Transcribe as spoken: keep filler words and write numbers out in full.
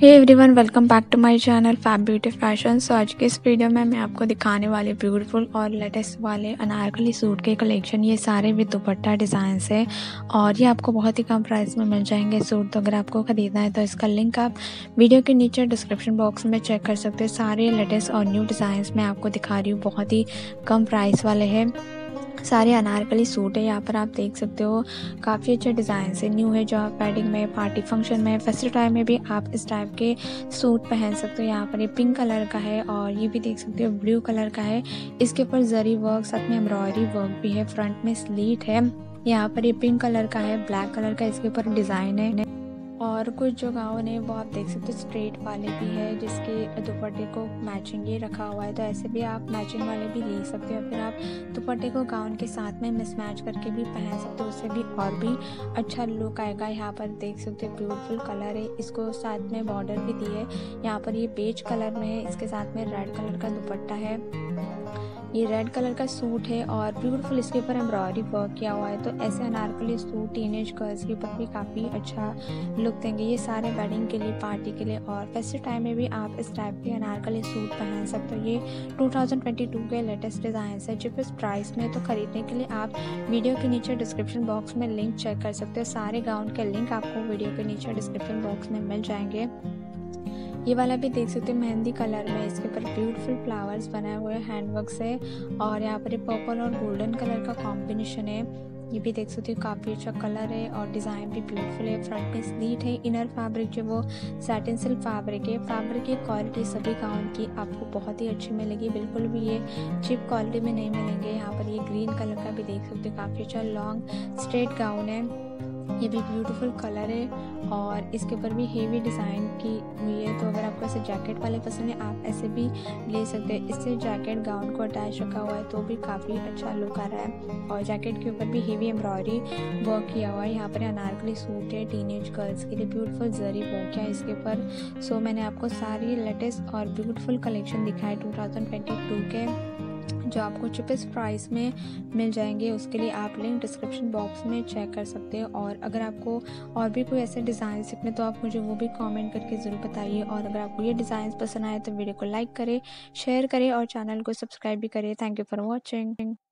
Hey everyone, welcome back to my channel fab beauty fashion. So आज के इस video में मैं आपको दिखाने वाली ब्यूटीफुल और लेटेस्ट वाले अनारकली सूट के कलेक्शन। ये सारे विद दुपट्टा डिज़ाइन है और ये आपको बहुत ही कम प्राइस में मिल जाएंगे सूट। तो अगर आपको ख़रीदना है तो इसका लिंक आप वीडियो के नीचे डिस्क्रिप्शन बॉक्स में चेक कर सकते हैं। सारे लेटेस्ट और न्यू डिज़ाइंस मैं आपको दिखा रही हूँ, बहुत ही कम प्राइस वाले हैं। सारे अनारकली सूट है, यहाँ पर आप देख सकते हो काफ़ी अच्छे डिज़ाइन से न्यू है, जो आप वेडिंग में, पार्टी फंक्शन में, फेस्टिवल टाइम में भी आप इस टाइप के सूट पहन सकते हो। यहाँ पर ये पिंक कलर का है और ये भी देख सकते हो ब्लू कलर का है। इसके ऊपर जरी वर्क, साथ में एम्ब्रॉयडरी वर्क भी है, फ्रंट में स्लीट है। यहाँ पर ये पिंक कलर का है, ब्लैक कलर का इसके ऊपर डिज़ाइन है। और कुछ जो गाउन है वो आप देख सकते हो स्ट्रेट वाले भी है, जिसके दुपट्टे को मैचिंग ये रखा हुआ है। तो ऐसे भी आप मैचिंग वाले भी ले सकते हो, फिर आप दुपट्टे को गाउन के साथ में मिसमैच करके भी पहन सकते हो, उससे भी और भी अच्छा लुक आएगा। यहाँ पर देख सकते हो ब्यूटीफुल कलर है, इसको साथ में बॉर्डर भी दी है। यहाँ पर ये बेज कलर में है, इसके साथ में रेड कलर का दुपट्टा है। ये रेड कलर का सूट है और ब्यूटीफुल इसके ऊपर एम्ब्रॉयडरी वर्क किया हुआ है। तो ऐसे अनारकली सूट टीनेज गर्ल्स के ऊपर भी काफ़ी अच्छा लुक देंगे। ये सारे वेडिंग के लिए, पार्टी के लिए और फेस्टिव टाइम में भी आप इस टाइप के अनारकली सूट पहन सकते हो। ये टू थाउजेंड ट्वेंटी टू के लेटेस्ट डिज़ाइन है, जिस इस प्राइस में। तो खरीदने के लिए आप वीडियो के नीचे डिस्क्रिप्शन बॉक्स में लिंक चेक कर सकते हो। सारे गाउन के लिंक आपको वीडियो के नीचे डिस्क्रिप्शन बॉक्स में मिल जाएंगे। ये वाला भी देख सकते हो मेहंदी कलर में, इसके ऊपर ब्यूटीफुल फ्लावर्स बनाए हुए हैं हैंडवर्क से और यहाँ पर पर्पल और गोल्डन कलर का कॉम्बिनेशन है। ये भी देख सकते हो काफ़ी अच्छा कलर है और डिज़ाइन भी ब्यूटीफुल है। फ्रंट में स्लीट है, इनर फैब्रिक जो वो सैटिन सिल्क फैब्रिक है। फैब्रिक की क्वालिटी सभी गाउन की आपको बहुत ही अच्छी मिलेगी, बिल्कुल भी ये चीप क्वालिटी में नहीं मिलेंगे। यहाँ पर ये ग्रीन कलर का भी देख सकते हो, काफ़ी अच्छा लॉन्ग स्ट्रेट गाउन है। ये भी ब्यूटीफुल कलर है और इसके ऊपर भी हेवी डिज़ाइन की हुई है। तो अगर आपको ऐसे जैकेट वाले पसंद है, आप ऐसे भी ले सकते हैं। इससे जैकेट गाउन को अटैच रखा हुआ है तो भी काफ़ी अच्छा लुक आ रहा है और जैकेट के ऊपर भी हेवी एम्ब्रॉयडरी वर्क किया हुआ है। यहाँ पर अनारकली सूट है टीनेज गर्ल्स के लिए, ब्यूटीफुल जरी वर्क है इसके ऊपर। सो मैंने आपको सारी लेटेस्ट और ब्यूटीफुल कलेक्शन दिखाए टू थाउजेंड ट्वेंटी टू के, जो आपको चिपेस्ट प्राइस में मिल जाएंगे। उसके लिए आप लिंक डिस्क्रिप्शन बॉक्स में चेक कर सकते हो। और अगर आपको और भी कोई ऐसे डिज़ाइन सीखने तो आप मुझे वो भी कमेंट करके ज़रूर बताइए। और अगर आपको ये डिज़ाइन पसंद आए तो वीडियो को लाइक करें, शेयर करें और चैनल को सब्सक्राइब भी करें। Thank you for watching.